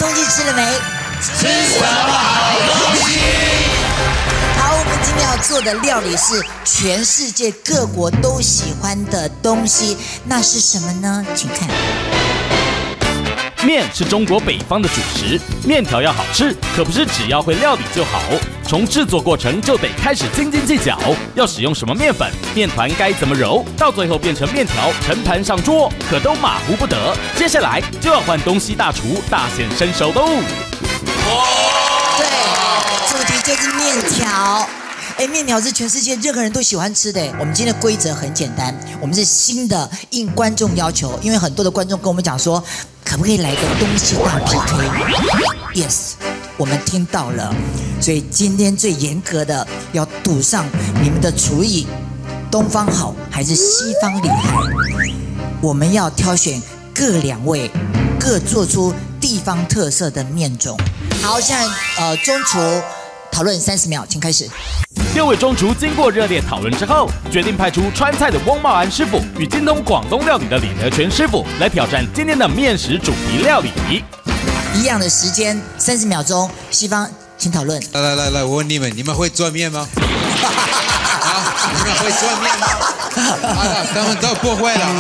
东西吃了没？ 吃什么好东西？ 好，我们今天要做的料理是全世界各国都喜欢的东西，那是什么呢？请看。 面是中国北方的主食，面条要好吃，可不是只要会料理就好。从制作过程就得开始斤斤计较，要使用什么面粉，面团该怎么揉，到最后变成面条盛盘上桌，可都马虎不得。接下来就要换东西大厨大显身手喽！ 对，主题就是面条。面条是全世界任何人都喜欢吃的。我们今天的规则很简单，我们是新的应观众要求，因为很多的观众跟我们讲说，可不可以来个东西大 PK？Yes， 我们听到了，所以今天最严格的要赌上你们的厨艺，东方好还是西方厉害？我们要挑选各两位，各做出地方特色的面种。好，现在中厨讨论30秒，请开始。 6位中厨经过热烈讨论之后，决定派出川菜的翁茂安师傅与精通广东料理的李德全师傅来挑战今天的面食主题料理。 一样的时间，30秒钟，西方请讨论。 来，我问你们，你们会做面吗？啊，你们会做面吗？他们都不会了。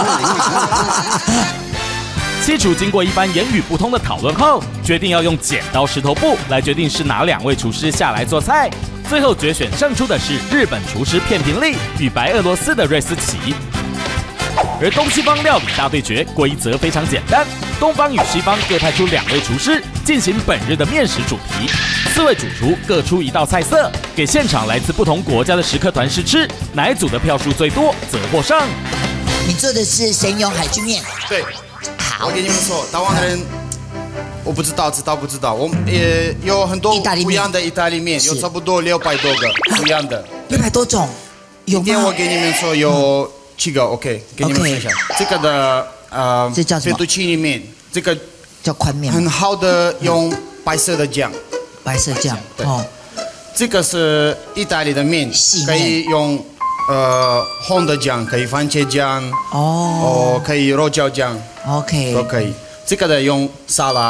7厨经过一番言语不通的讨论后，决定要用剪刀石头布来决定是哪2位厨师下来做菜。最后决选胜出的是日本厨师片平利与白俄罗斯的瑞斯奇。而东西方料理大对决规则非常简单，东方与西方各派出2位厨师进行本日的面食主题，4位主厨各出1道菜色，给现场来自不同国家的食客团试吃，哪一组的票数最多则获胜。 你做的是神勇海军面。 对， 好， 我跟你们说，台湾人。我不知道，不知道。我们也有很多不一样的意大利面，有差不多600多个不一样的 ，600多种，有吗？ 今天我给你们说有7个 ，OK， 给你们看一下。这个的这叫什么？ 费杜奇尼面，这个叫宽面， 很好的用白色的酱， 白色酱。 对，这个是意大利的面，可以用红的酱，可以番茄酱，可以肉椒酱 ，OK， 都可以。这个的用沙拉。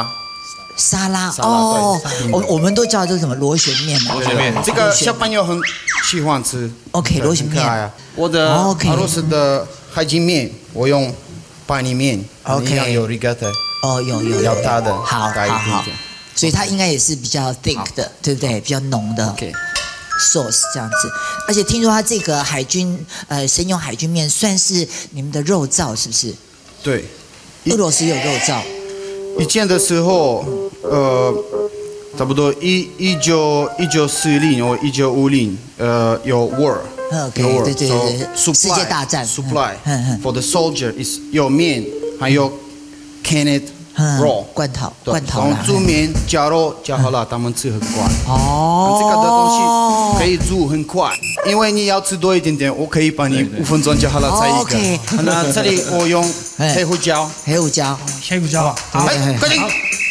我们都叫这什么螺旋面嘛。 螺旋面， 这个小朋友很喜欢吃。 OK， 螺旋面。 我的俄罗斯的海军面，我用巴尼面。OK， 有 regatta。 有。 要大的， 好。所以它应该也是比较 thick 的，对不对？比较浓的。 OK。 sauce 这样子，而且听说它这个神勇海军面算是你们的肉燥，是不是？ 对。 俄罗斯有肉燥。 以前的时候，差不多1940或1950，有 war， 对，世界大战 supply for the soldier is 有面，还有 canned raw 罐头啦，煮面加肉加好了，他们吃很快。这个的东西可以煮很快，因为你要吃多一点点，我可以帮你5分钟就好了，才一个。那这里我用黑胡椒，好，来，快点！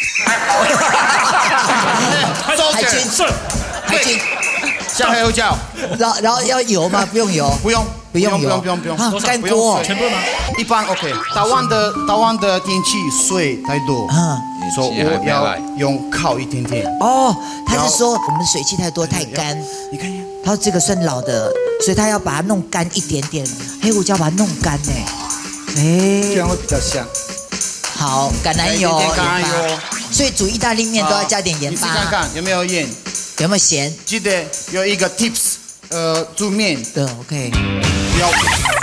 海军，下黑胡椒。 然后要油吗？不用油。 不用。 干锅。 全部吗？一般 OK。台湾的天气水太多，所以我要用烤一点点。 他是说我们水汽太多太干。 你看。 他说这个算老的，所以他要把它弄干一点点，黑胡椒把它弄干呢。 这样会比较香。 好，橄榄油，所以煮意大利面都要加点盐巴。 你看看有没有盐， 有没有咸？ 记得有一个 tips， 煮面 OK。 不要。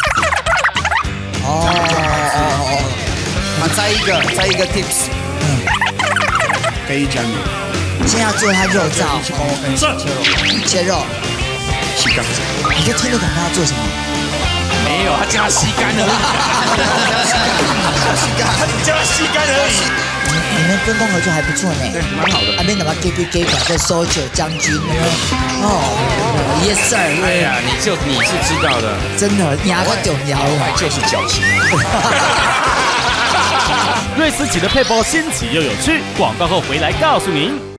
再一个 tips， 可以加面。 现在要做它肉燥，切肉， 吸干。 你就听得懂他要做什么？ 没有，他叫他吸干而已。他只叫他吸干而已。 你们分工合作还不错呢， 对，蛮好的。 那边怎么 给搞这 soldier 将军呢？Yes sir。 哎呀，你是知道的， 真的牙个重要， 我就是矫情。 瑞斯奇的配包新奇又有趣，广告后回来告诉您。